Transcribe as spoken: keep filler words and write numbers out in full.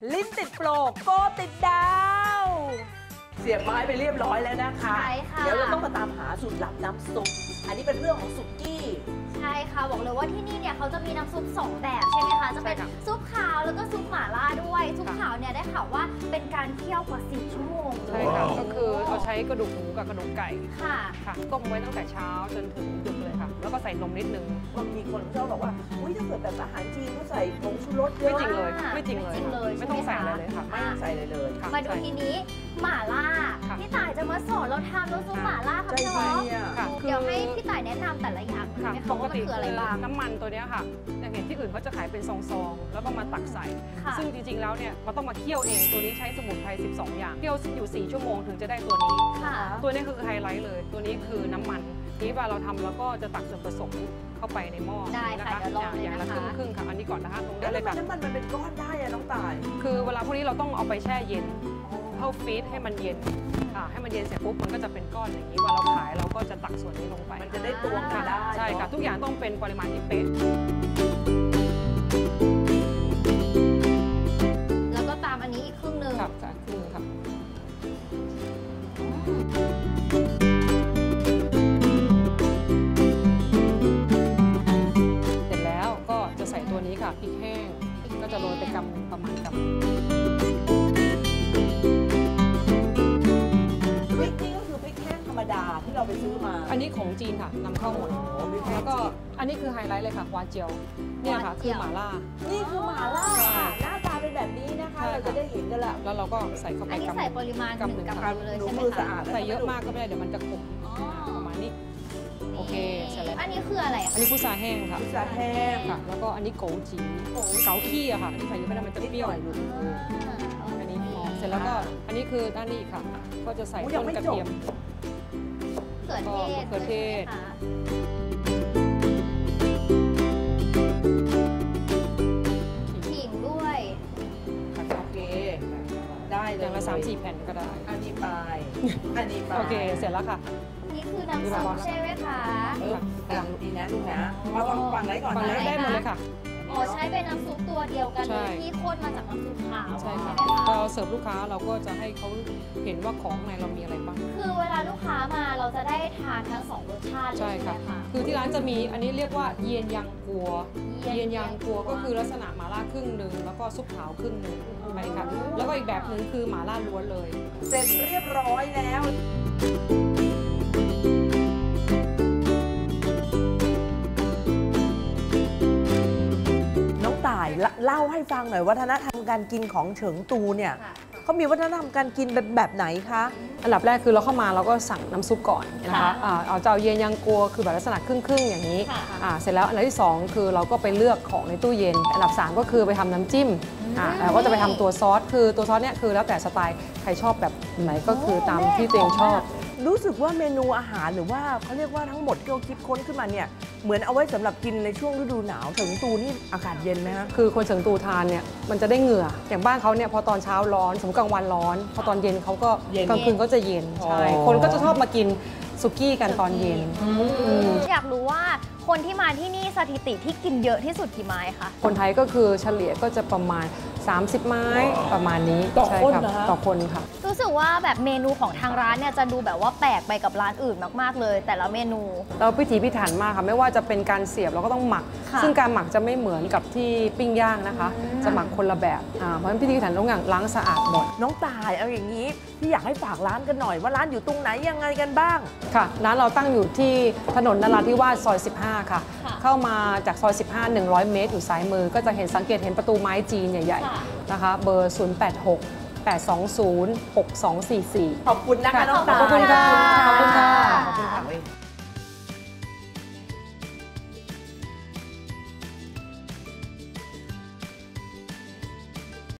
ลิ้นติดโปรโก้ติดดาวเสียบไม้ไปเรียบร้อยแล้วนะคะเดี๋ยวเราต้องมาตามหาสูตรลับน้ำซุปอันนี้เป็นเรื่องของสุกี้ใช่ค่ะบอกเลยว่าที่นี่เนี่ยเขาจะมีน้ำซุปสองแบบใช่ไหมคะจะเป็นซุปขาวแล้วก็ซุปหม่าล่าด้วยซุปขาวเนี่ยได้ข่าวว่าเป็นการเคี่ยวกว่าสี่ชั่วโมงเลยใช่ค่ะก็คือเราใช้กระดูกหมูกับกระดูกไก่ค่ะค่ะต้มไว้ตั้งแต่เช้าจนถึงดึกเลยค่ะแล้วก็ใส่นมนิดนึงบางทีคนชอบบอกว่าอุ้ยถ้าเกิดแบบอาหารจีนเขาใส่ผงชูรสเยอะไม่จริงเลยไม่จริงเลยไม่ต้องใส่อะไรเลยค่ะไม่ต้องใส่เลยเลยมาดูทีนี้หม่าล่าพี่ต่ายจะมาสอนเราทำน้ำซุปหม่าล่าค่ะพี่น้องเดี๋ยวให้พี่ต่ายแนะนำแต่ละอย่างหน่อยนะคะว่ามันคืออะไรบ้างน้ำมันตัวนี้ค่ะอย่างเห็นที่อื่นเขาจะขายเป็นซองๆแล้วก็มาตักใส่ซึ่งจริงๆแล้วเนี่ยเราต้องมาเคี่ยวเองตัวนี้ใช้สมุนไพรสิบสองอย่างเคี่ยวอยู่สี่ชั่วโมงถึงจะได้ตัวนี้ตัวนี้คือไฮไลท์เลยตัวนี้คือน้ำมันนี้เวลาเราทำแล้วก็จะตักส่วนผสมเข้าไปในหม้อนะคะอย่างละครึ่งครึ่งค่ะอันนี้ก่อนนะคะตรงนี้เลยค่ะน้ำมันมันเป็นก้อนได้อะน้องต่ายคือเวลาพวกนี้เราต้องเอาไปแช่เย็นเข้าฟรีซให้มันเย็นค่ะให้มันเย็นเสร็จปุ๊บมันก็จะเป็นก้อนอย่างนี้เวลาเราขายเราก็จะตักส่วนนี้ลงไปมันจะได้ตวงกันได้ใช่ค่ะทุกอย่างต้องเป็นปริมาณที่เป๊ะแล้วก็ตามอันนี้อีกครึ่งหนึ่งครับค่ะครึ่งครับเสร็จแล้วก็จะใส่ตัวนี้ค่ะพริกแห้งก็จะโรยไปกำหนึ่งประมาณกำที่เราไปซื้อมาอันนี้ของจีนค่ะนำเข้าหมดแล้วก็อันนี้คือไฮไลท์เลยค่ะฮวาเจียวเนี่ยค่ะคือหม่าล่านี่คือหม่าล่าหน้าตาเป็นแบบนี้นะคะเราจะได้เห็นกันแหละแล้วเราก็ใส่เข้าไปอันนี้ใส่ปริมาณหนึ่งกำเลยใช่ไหมคะใส่เยอะมากก็ไม่ได้เดี๋ยวมันจะขมประมาณนี้โอเคเสร็จแล้วอันนี้คืออะไรอันนี้พุทราแห้งค่ะพุทราแห้งค่ะแล้วก็อันนี้โกจีเกาขี้อะค่ะอันนี้ใส่เยอะไม่ได้มันจะเปรี้ยวอันนี้เสร็จแล้วก็อันนี้คือด้านนี้ค่ะก็จะใส่ต้นกระเทียมเขือเทศเขือเทศขิงด้วยโอเคได้เลยอย่างละสามสี่แผ่นก็ได้อันนี้ไปอันนี้ไปโอเคเสร็จแล้วค่ะนี่คือน้ำซุปใช่ไหมคะหลังดีนะลูกนะมาฟังฟังไหนก่อนฟังไหนได้หมดเลยค่ะอ๋อใช้เป็นน้ำซุปตัวเดียวกันเลยที่ข้นมาจากน้ำซุปขาวใช่ค่ะพอเสิร์ฟลูกค้าเราก็จะให้เขาเห็นว่าของในเรามีอะไรบ้างคือเวลาลูกค้ามาเราจะได้ทานทั้งสองรสชาติใช่ค่ะคือที่ร้านจะมีอันนี้เรียกว่าเยียนยังกัวเยียนยังกัวก็คือลักษณะหม่าล่าครึ่งหนึ่งแล้วก็ซุปขาวครึ่งหนึ่งไปค่ะแล้วก็อีกแบบหนึ่งคือหม่าล่าล้วนเลยเสร็จเรียบร้อยแล้วเล่าให้ฟังหน่อยวัฒนธรรมการกินของเฉิงตูเนี่ยเขามีวัฒนธรรมการกินแบบแบบไหนคะอันดับแรกคือเราเข้ามาเราก็สั่งน้ำซุปก่อนนะคะเอาเจ้าเย็นยังกัวคือแบบลักษณะครึ่งๆอย่างนี้เสร็จแล้วอันที่สองคือเราก็ไปเลือกของในตู้เย็นอันดับสามก็คือไปทำน้ำจิ้มแล้วก็จะไปทำตัวซอสคือตัวซอสเนี่ยคือแล้วแต่สไตล์ใครชอบแบบไหนก็คือตามที่ตัวเองชอบรู้สึกว่าเมนูอาหารหรือว่าเขาเรียกว่าทั้งหมดที่เขาคิดค้นขึ้นมาเนี่ยเหมือนเอาไว้สำหรับกินในช่วงฤดูหนาวเฉิงตูนี่อากาศเย็นไหมคะคือคนเฉิงตูทานเนี่ยมันจะได้เหงื่ออย่างบ้านเขาเนี่ยพอตอนเช้าร้อนสมมติกลางวันร้อนพอตอนเย็นเขาก็กลางคืนก็จะเย็นใช่คนก็จะชอบมากินสุกี้กันตอนเย็นอยากรู้ว่าคนที่มาที่นี่สถิติที่กินเยอะที่สุดกี่ไม้คะคนไทยก็คือเฉลี่ยก็จะประมาณสามสิบไม้ประมาณนี้ต่อคนนะต่อคนค่ะรู้สึกว่าแบบเมนูของทางร้านเนี่ยจะดูแบบว่าแปลกไปกับร้านอื่นมากๆเลยแต่ละเมนูเราพิถีพิถันมากค่ะไม่ว่าจะเป็นการเสียบเราก็ต้องหมักซึ่งการหมักจะไม่เหมือนกับที่ปิ้งย่างนะคะจะหมักคนละแบบเพราะฉะนั้นพิถีพิถันต้องอย่างล้างสะอาดหมดน้องตายเอาอย่างนี้ที่อยากให้ฝากร้านกันหน่อยว่าร้านอยู่ตรงไหนยังไงกันบ้างค่ะร้านเราตั้งอยู่ที่ถนนนราธิวาสซอยสิบห้าค่ะเข้ามาจากซอยสิบห้า หนึ่งร้อยเมตรอยู่ซ้ายมือก็จะเห็นสังเกตเห็นประตูไม้จีนใหญ่ๆนะคะเบอร์ศูนย์ แปด หก แปด สอง ศูนย์ หก สอง สี่ สี่ขอบคุณนะคะน้องตายขอบคุณค่ะขอบคุณค่ะ